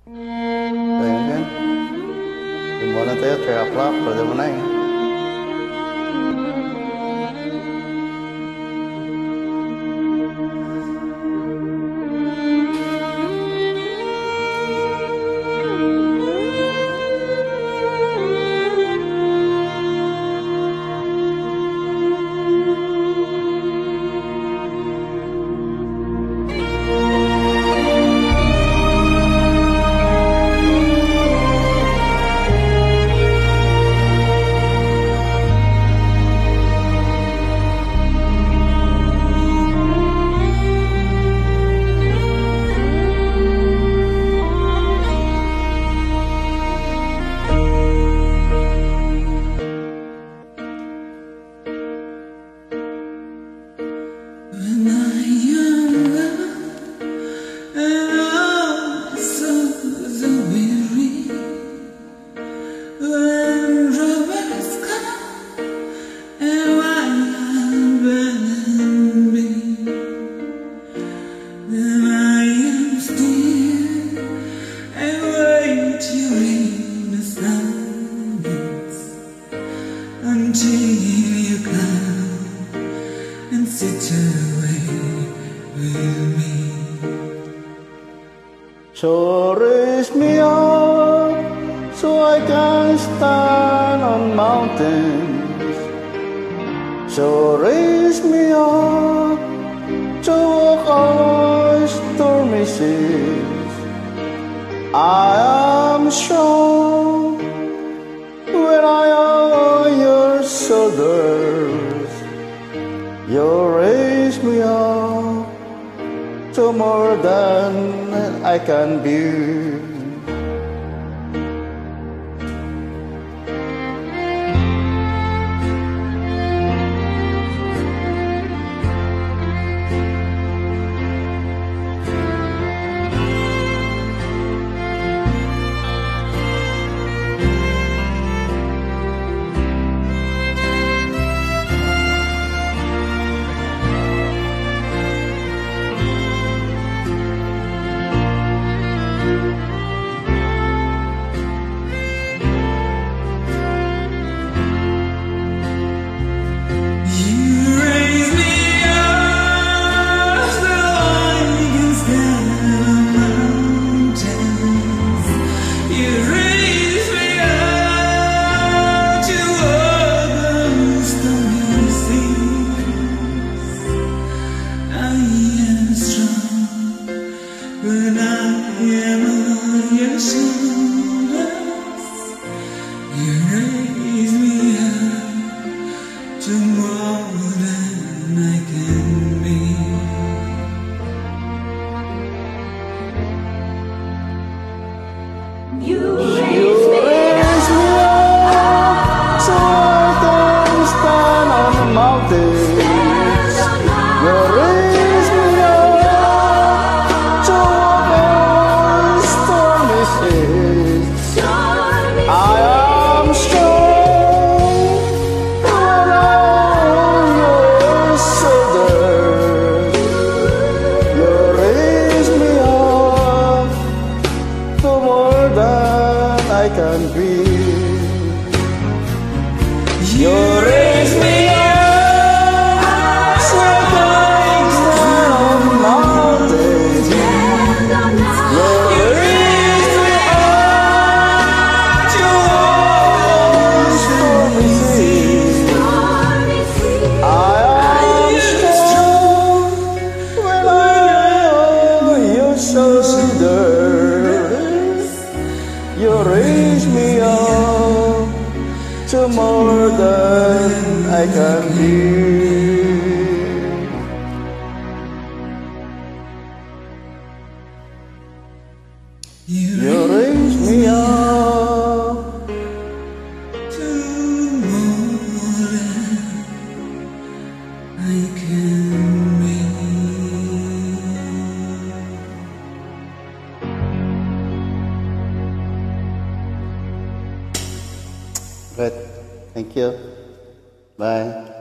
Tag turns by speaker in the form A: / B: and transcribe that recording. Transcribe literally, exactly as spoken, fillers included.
A: Ayan kan. Gimana tayo try up pada mana ya?
B: Until you come and sit away with me.
A: So raise me up so I can stand on mountains. So raise me up to walk on stormy seas. I am strong when I am your shoulders. You raise me up to more than I can be.
B: When I am on your shoulders, you raise me up to more than I can be.
C: You
A: You raise me up so I can stand on the mountain. You raise me up to walk on stormy seas. I am strong when I'm your shoulders. You raise me up to more than I can be. You raise me up so I can stand on mountains. You raise me up to walk stormy seas. I am strong when I'm on your shoulders. You raise me up to more than I can be. You raise me up
B: to more than I can be.
A: Good. Thank you. Bye.